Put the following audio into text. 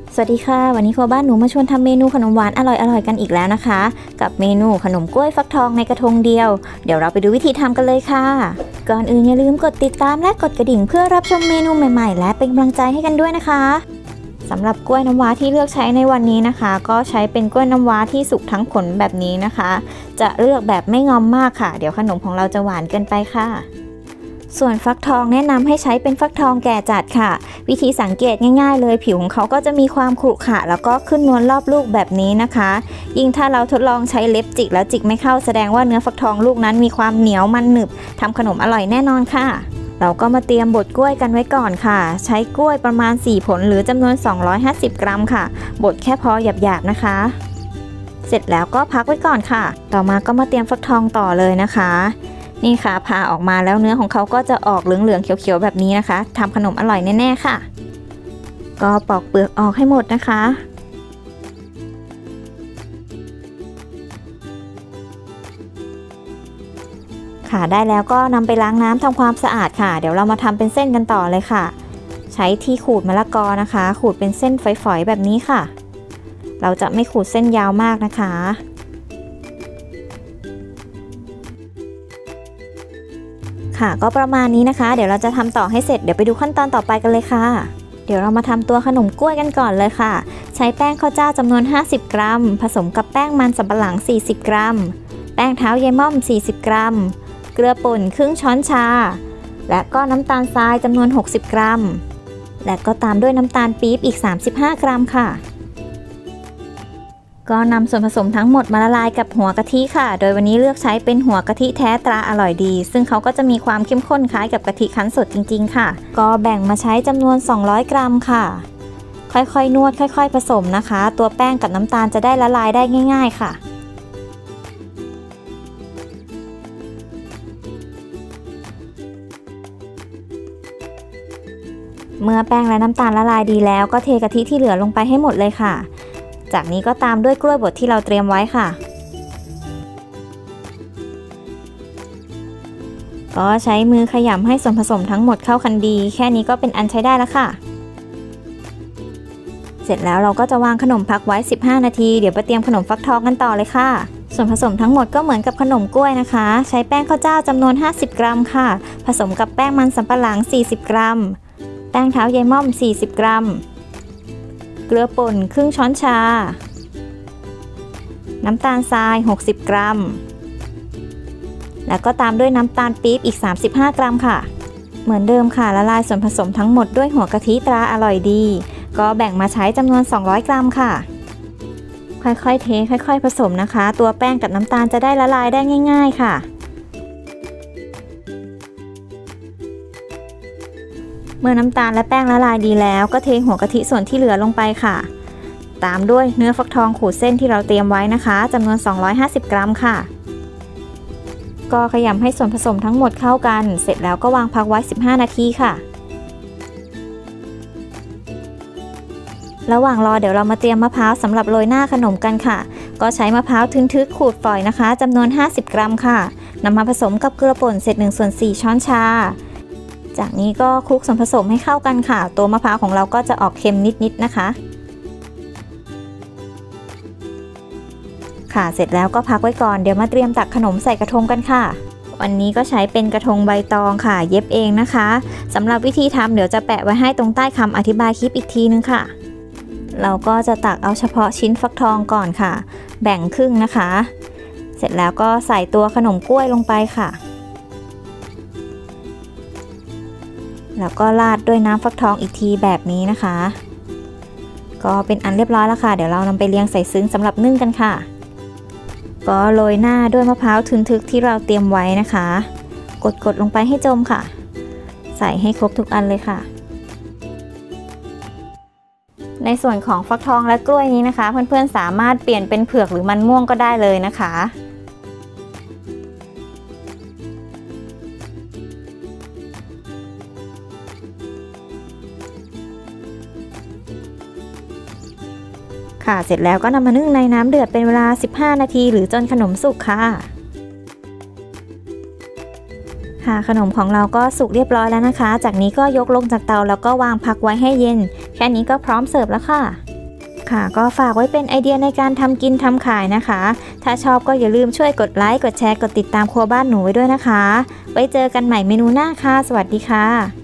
สวัสดีค่ะวันนี้ครัวบ้านหนูมาชวนทำเมนูขนมหวานอร่อยๆกันอีกแล้วนะคะกับเมนูขนมกล้วยฟักทองในกระทงเดียวเดี๋ยวเราไปดูวิธีทำกันเลยค่ะก่อนอื่นอย่าลืมกดติดตามและกดกระดิ่งเพื่อรับชมเมนูใหม่ๆและเป็นกำลังใจให้กันด้วยนะคะสำหรับกล้วยน้ำว้าที่เลือกใช้ในวันนี้นะคะก็ใช้เป็นกล้วยน้ำว้าที่สุกทั้งผลแบบนี้นะคะจะเลือกแบบไม่งอมมากค่ะเดี๋ยวขนมของเราจะหวานเกินไปค่ะส่วนฟักทองแนะนำให้ใช้เป็นฟักทองแก่จัดค่ะวิธีสังเกตง่ายๆเลยผิวของเขาก็จะมีความขรุขระแล้วก็ขึ้นนวลรอบลูกแบบนี้นะคะยิ่งถ้าเราทดลองใช้เล็บจิกแล้วจิกไม่เข้าแสดงว่าเนื้อฟักทองลูกนั้นมีความเหนียวมันหนึบทำขนมอร่อยแน่นอนค่ะเราก็มาเตรียมบดกล้วยกันไว้ก่อนค่ะใช้กล้วยประมาณ4ผลหรือจำนวน250 กรัมค่ะบดแค่พอหยาบๆนะคะเสร็จแล้วก็พักไว้ก่อนค่ะต่อมาก็มาเตรียมฟักทองต่อเลยนะคะนี่ค่ะผ่าออกมาแล้วเนื้อของเขาก็จะออกเหลืองๆเขียวๆแบบนี้นะคะทำขนมอร่อยแน่ๆค่ะก็ปอกเปลือกออกให้หมดนะคะค่ะได้แล้วก็นำไปล้างน้ำทำความสะอาดค่ะเดี๋ยวเรามาทำเป็นเส้นกันต่อเลยค่ะใช้ที่ขูดมะละกอนะคะขูดเป็นเส้นฝอยๆแบบนี้ค่ะเราจะไม่ขูดเส้นยาวมากนะคะค่ะก็ประมาณนี้นะคะเดี๋ยวเราจะทำต่อให้เสร็จเดี๋ยวไปดูขั้นตอนต่อไปกันเลยค่ะเดี๋ยวเรามาทำตัวขนมกล้วยกันก่อนเลยค่ะใช้แป้งข้าวเจ้าจำนวน50 กรัมผสมกับแป้งมันสำปะหลัง40 กรัมแป้งเท้ายายม่อม40 กรัมเกลือป่นครึ่งช้อนชาและก็น้ำตาลทรายจำนวน60 กรัมและก็ตามด้วยน้ำตาลปี๊บอีก35 กรัมค่ะก็นำส่วนผสมทั้งหมดมาละลายกับหัวกะทิค่ะโดยวันนี้เลือกใช้เป็นหัวกะทิแท้ตราอร่อยดีซึ่งเขาก็จะมีความเข้มข้นคล้ายกับกะทิคั้นสดจริงๆค่ะก็แบ่งมาใช้จำนวน200 กรัมค่ะค่อยๆนวดค่อยๆผสมนะคะตัวแป้งกับน้ำตาลจะได้ละลายได้ง่ายๆค่ะเมื่อแป้งและน้ำตาลละลายดีแล้วก็เทกะทิที่เหลือลงไปให้หมดเลยค่ะจากนี้ก็ตามด้วยกล้วยบดที่เราเตรียมไว้ค่ะก็ใช้มือขยำให้ส่วนผสมทั้งหมดเข้ากันดีแค่นี้ก็เป็นอันใช้ได้แล้วค่ะเสร็จแล้วเราก็จะวางขนมพักไว้15 นาทีเดี๋ยวไปเตรียมขนมฟักทองกันต่อเลยค่ะส่วนผสมทั้งหมดก็เหมือนกับขนมกล้วยนะคะใช้แป้งข้าวเจ้าจำนวน50 กรัมค่ะผสมกับแป้งมันสำปะหลัง40 กรัมแป้งเท้ายายม่อม40 กรัมเกลือป่นครึ่งช้อนชาน้ำตาลทราย60 กรัมแล้วก็ตามด้วยน้ำตาลปี๊บอีก35 กรัมค่ะเหมือนเดิมค่ะละลายส่วนผสมทั้งหมดด้วยหัวกะทิตราอร่อยดีก็แบ่งมาใช้จำนวน200 กรัมค่ะค่อยๆเทค่อยๆผสมนะคะตัวแป้งกับน้ำตาลจะได้ละลายได้ง่ายๆค่ะเมื่อน้ำตาลและแป้งละลายดีแล้วก็เทหัวกะทิส่วนที่เหลือลงไปค่ะตามด้วยเนื้อฟักทองขูดเส้นที่เราเตรียมไว้นะคะจำนวน250 กรัมค่ะก็ขยำให้ส่วนผสมทั้งหมดเข้ากันเสร็จแล้วก็วางพักไว้15 นาทีค่ะระหว่างรอเดี๋ยวเรามาเตรียมมะพร้าวสำหรับโรยหน้าขนมกันค่ะก็ใช้มะพร้าวทึนทึกขูดฝอยนะคะจำนวน50 กรัมค่ะนำมาผสมกับเกลือป่นเศษ1/4 ช้อนชาจากนี้ก็คลุกส่วนผสมให้เข้ากันค่ะตัวมะพร้าวของเราก็จะออกเค็มนิดๆนะคะค่ะเสร็จแล้วก็พักไว้ก่อนเดี๋ยวมาเตรียมตักขนมใส่กระทงกันค่ะวันนี้ก็ใช้เป็นกระทงใบตองค่ะเย็บเองนะคะสำหรับวิธีทำเดี๋ยวจะแปะไว้ให้ตรงใต้คำอธิบายคลิปอีกทีนึงค่ะเราก็จะตักเอาเฉพาะชิ้นฟักทองก่อนค่ะแบ่งครึ่งนะคะเสร็จแล้วก็ใส่ตัวขนมกล้วยลงไปค่ะแล้วก็ราดด้วยน้ำฟักทองอีกทีแบบนี้นะคะก็เป็นอันเรียบร้อยแล้วค่ะเดี๋ยวเรานำไปเรียงใส่ซึ้งสำหรับนึ่งกันค่ะก็โรยหน้าด้วยมะพร้าวทึนทึกที่เราเตรียมไว้นะคะกดลงไปให้จมค่ะใส่ให้ครบทุกอันเลยค่ะในส่วนของฟักทองและกล้วยนี้นะคะเพื่อนๆสามารถเปลี่ยนเป็นเผือกหรือมันม่วงก็ได้เลยนะคะค่ะเสร็จแล้วก็นำมานึ่งในน้ำเดือดเป็นเวลา15 นาทีหรือจนขนมสุกค่ะขนมของเราก็สุกเรียบร้อยแล้วนะคะจากนี้ก็ยกลงจากเตาแล้วก็วางพักไว้ให้เย็นแค่นี้ก็พร้อมเสิร์ฟแล้วค่ะค่ะก็ฝากไว้เป็นไอเดียในการทำกินทำขายนะคะถ้าชอบก็อย่าลืมช่วยกดไลค์กดแชร์กดติดตามครัวบ้านหนูไว้ด้วยนะคะไว้เจอกันใหม่เมนูหน้าค่ะสวัสดีค่ะ